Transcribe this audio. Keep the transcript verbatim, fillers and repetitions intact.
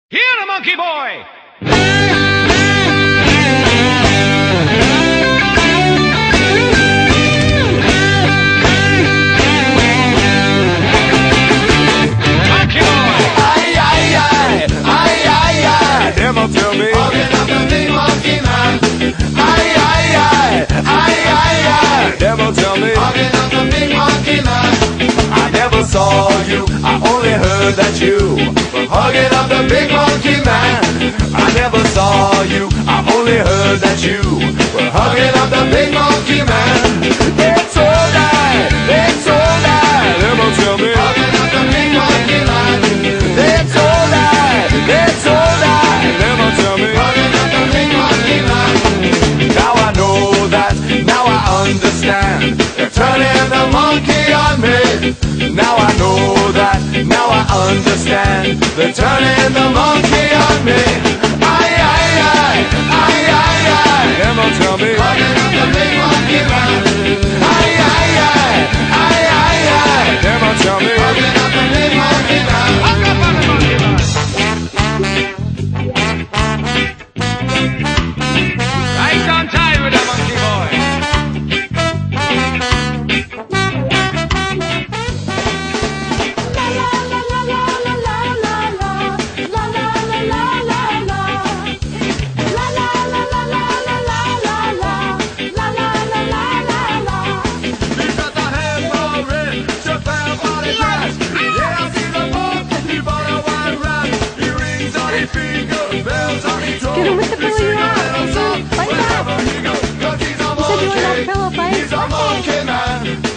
Hear the monkey boy! Monkey boy! Aye, aye, aye, aye, aye, aye. Devil tell me, hugging up the big monkey man. Aye, aye, aye, aye, aye, aye. Devil tell me, hugging up the big monkey man. I never saw you, I only heard that you were hugging up the big monkey man. I never saw you, I only heard that you were hugging up the big monkey man. It's alright, it's alright. Devil tell me, hugging up the big monkey man. It's alright, it's alright. Devil tell me, hugging up the big monkey man. Now I know that, now I understand. They're turning the monkey on me. Now I know that, now I understand. They're turning the monkey on me. Aye, aye, aye, aye, aye, aye. Devil tell me, hugging up the big monkey man. Aye, aye, aye, aye, aye, aye. Devil tell me, hugging up the big monkey man. Hug up on the monkey man! Right on time with the monkey boy! Get him with the pillow you want. Fight back. You said you wanted that pillow fight. He's a monkey man.